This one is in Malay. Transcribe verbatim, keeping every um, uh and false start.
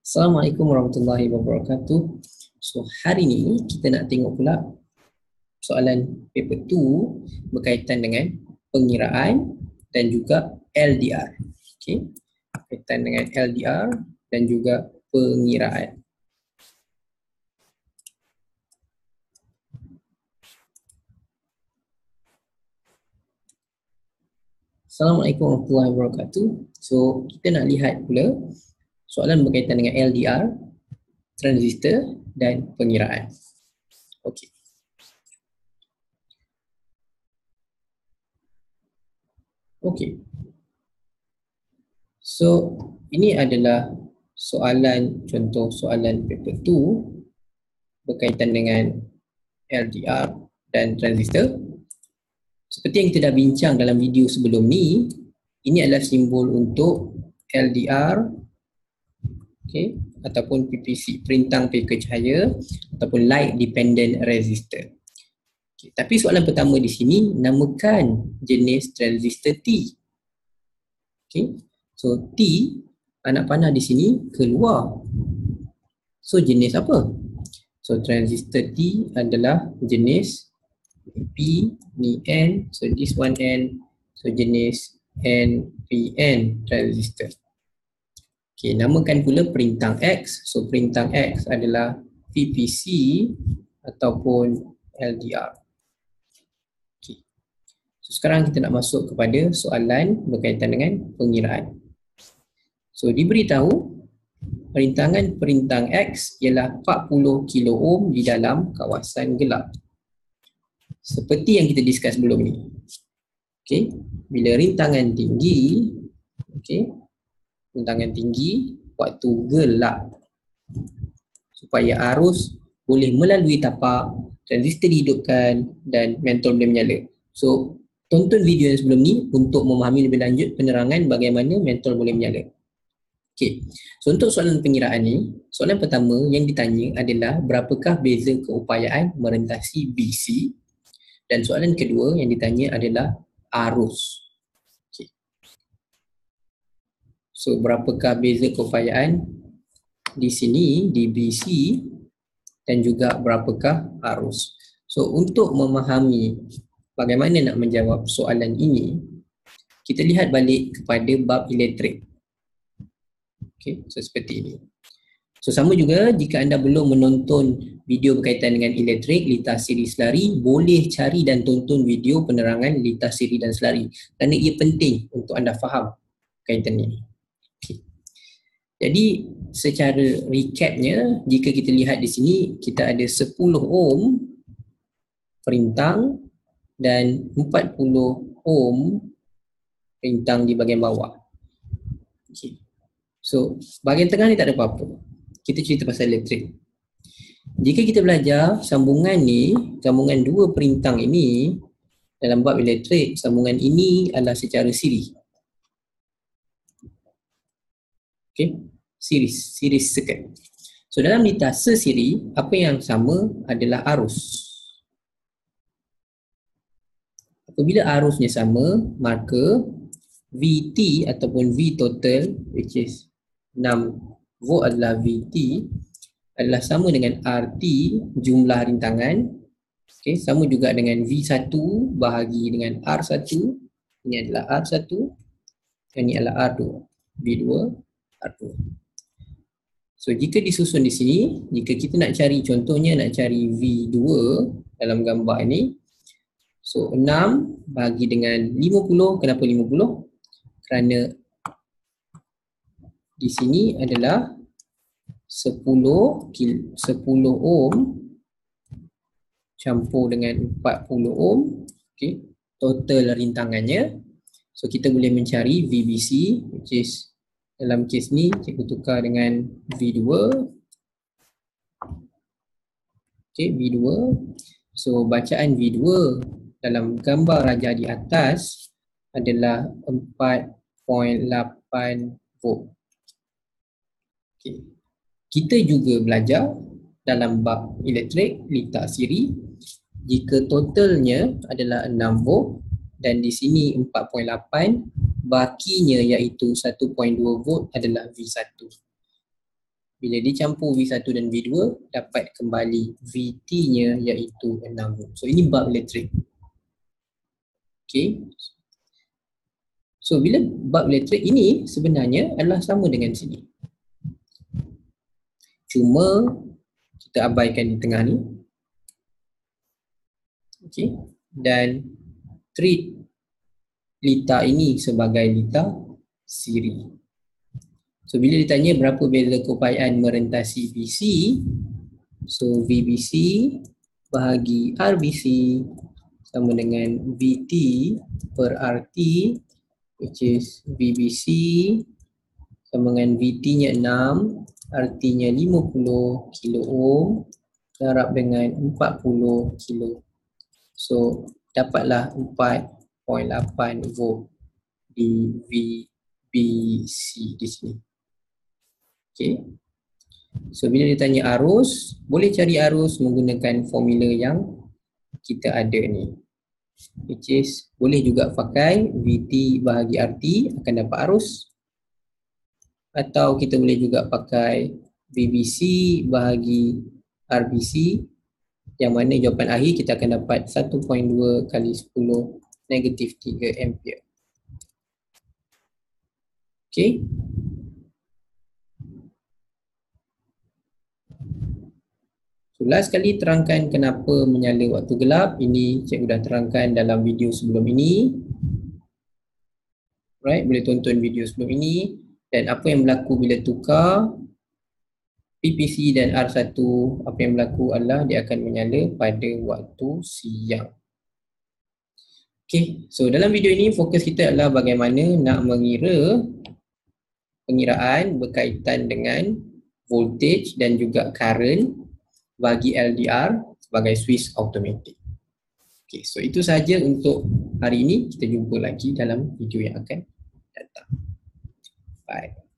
Assalamualaikum warahmatullahi wabarakatuh. So hari ni kita nak tengok pula soalan paper dua berkaitan dengan pengiraan dan juga L D R. Okey. Berkaitan dengan L D R dan juga pengiraan. Assalamualaikum warahmatullahi wabarakatuh. So kita nak lihat pula soalan berkaitan dengan L D R, transistor dan pengiraan. Okey. Okey. So ini adalah soalan, contoh soalan paper dua berkaitan dengan L D R dan transistor. Seperti yang kita dah bincang dalam video sebelum ni, ini adalah simbol untuk L D R, okay, ataupun P P C, perintang peka cahaya, ataupun light dependent resistor. Okay, tapi soalan pertama di sini, namakan jenis transistor T. Okay, so T, anak panah di sini keluar. So jenis apa? So transistor T adalah jenis P, ni N, so this one N, so jenis N P N transistor. Okay, namakan pula perintang X, so perintang X adalah P P C ataupun L D R. Okay. So sekarang kita nak masuk kepada soalan berkaitan dengan pengiraan. So diberitahu perintangan perintang X ialah empat puluh kilo ohm di dalam kawasan gelap. Seperti yang kita discuss sebelum ni. Okey, bila rintangan tinggi, okey, rintangan tinggi waktu gelap, supaya arus boleh melalui tapak, transistor dihidupkan dan mentol boleh menyala. So, tonton video yang sebelum ni untuk memahami lebih lanjut penerangan bagaimana mentol boleh menyala. Okey, so untuk soalan pengiraan ni, soalan pertama yang ditanya adalah berapakah beza keupayaan merentasi B C? Dan soalan kedua yang ditanya adalah arus. Okay. So berapakah beza keupayaan di sini di B C dan juga berapakah arus. So untuk memahami bagaimana nak menjawab soalan ini, kita lihat balik kepada bab elektrik. Okay, so seperti ini. So sama juga jika anda belum menonton video berkaitan dengan elektrik, litas siri selari, boleh cari dan tonton video penerangan litas siri dan selari kerana ia penting untuk anda faham kaitan ini. Okay. Jadi secara recapnya, jika kita lihat di sini, kita ada sepuluh ohm perintang dan empat puluh ohm perintang di bahagian bawah. Okay. So bahagian tengah ni tak ada apa-apa. Kita cerita pasal elektrik. Jika kita belajar sambungan ni, sambungan dua perintang ini dalam bab elektrik, sambungan ini adalah secara siri. Okey, series, series circuit. So dalam litas sesiri, apa yang sama adalah arus. Apabila arusnya sama, maka V T ataupun V total, which is enam volt adalah V T, adalah sama dengan R T jumlah rintangan. Okay, sama juga dengan V satu bahagi dengan R satu. Ini adalah R satu dan ini adalah R dua. V dua, R dua. So jika disusun di sini, jika kita nak cari, contohnya nak cari V dua dalam gambar ini, so enam bahagi dengan lima puluh. Kenapa lima puluh? Kerana di sini adalah sepuluh ohm campur dengan empat puluh ohm. Okay, total rintangannya. So kita boleh mencari V B C, which is dalam kes ni cikgu tukar dengan V dua. Okay, V dua. So bacaan V dua dalam gambar raja di atas adalah empat perpuluhan lapan volt. Okay. Kita juga belajar dalam bab elektrik litas siri, jika totalnya adalah enam volt dan di sini empat perpuluhan lapan, bakinya iaitu satu perpuluhan dua volt adalah V satu. Bila dicampur V satu dan V dua, dapat kembali V T-nya iaitu enam volt. So ini bulb elektrik. Okay. So bila bulb elektrik ini sebenarnya adalah sama dengan sini. Cuma kita abaikan di tengah ni. Okay. Dan treat lita ini sebagai lita siri. So bila ditanya berapa beza keupayaan merentasi B C, so V B C bahagi R B C sama dengan V T per R T, which is V B C sama dengan V T-nya enam, R T-nya lima puluh kilo ohm, darab dengan empat puluh kilo. So dapatlah empat perpuluhan lapan volt di V B C di sini. Okay. So bila ditanya arus, boleh cari arus menggunakan formula yang kita ada ni, which is boleh juga pakai V T bahagi R T akan dapat arus, atau kita boleh juga pakai V B C bahagi R B C, yang mana jawapan akhir kita akan dapat satu perpuluhan dua kali sepuluh negatif tiga ampere. Okay. So last kali terangkan kenapa menyala waktu gelap. Ini cikgu dah terangkan dalam video sebelum ini. Right, boleh tonton video sebelum ini. Dan apa yang berlaku bila tukar P P C dan R satu, apa yang berlaku adalah dia akan menyala pada waktu siang. Okay, so dalam video ini fokus kita adalah bagaimana nak mengira pengiraan berkaitan dengan voltage dan juga current bagi L D R sebagai switch automatik. Okay, so itu sahaja untuk hari ini. Kita jumpa lagi dalam video yang akan datang. Bye.